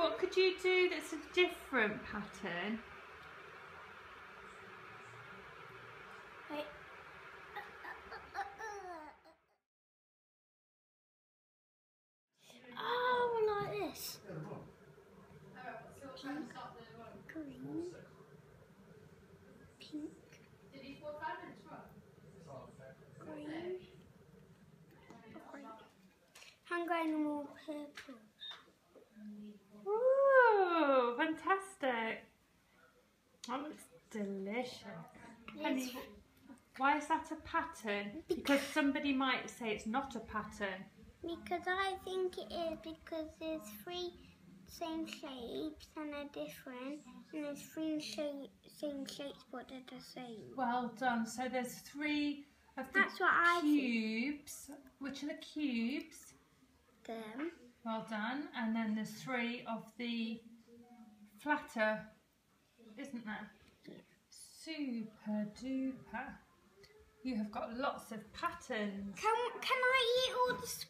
what could you do that's a different pattern? Wait. Oh, like this. Pink, green, pink, green. I'm going more purple. Ooh, fantastic. That looks delicious. Yes. Why is that a pattern? Because somebody might say it's not a pattern. Because I think it is, because there's 3 same shapes and they're different, and there's 3 same shapes but they're the same. Well done. So there's 3 of the That's what I cubes. Which are the cubes? Them. Well done. And then there's 3 of the flatter, isn't there? Super duper. You have got lots of patterns. Can I eat all the